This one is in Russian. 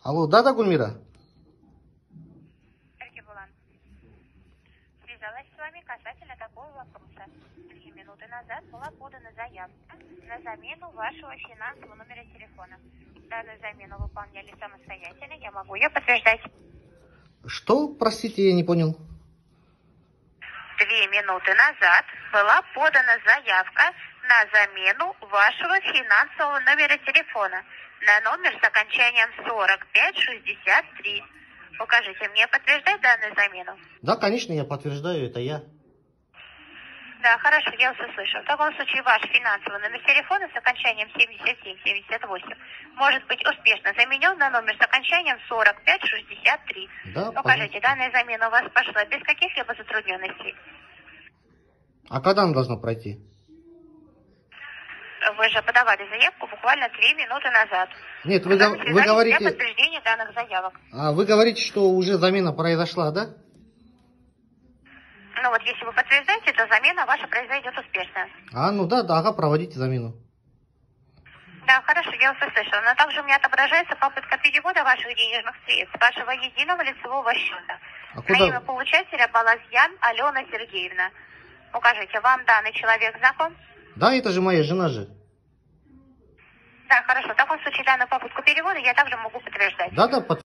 Алло, да, Гульмира? Связалась с вами касательно такого вопроса. 2 минуты назад была подана заявка на замену вашего финансового номера телефона. Данную замену выполняли самостоятельно, я могу ее подтверждать. Что, простите, я не понял. 2 минуты назад была подана заявка на замену вашего финансового номера телефона на номер с окончанием 4563. Укажите мне подтверждать данную замену. Да, конечно, я подтверждаю, это я. Да, хорошо, я вас услышал. В таком случае ваш финансовый номер телефона с окончанием 7778 может быть успешно заменен на номер с окончанием 4563. Да, укажите, данная замена у вас пошла без каких-либо затрудненностей. А когда она должна пройти? Вы же подавали заявку буквально 2 минуты назад. Нет, вы говорите... Для подтверждения данных заявок. Вы говорите, что уже замена произошла, да? Ну вот, если вы подтверждаете, то замена ваша произойдет успешно. Ну да, ага, проводите замену. Да, хорошо, я вас услышала. Но также у меня отображается попытка перевода ваших денежных средств, вашего единого лицевого счета. На имя получателя Балазьян Алена Сергеевна. Укажите, вам данный человек знаком? Да, это же моя жена же. Да, хорошо. В таком случае данную попытку перевода я также могу подтверждать. Да,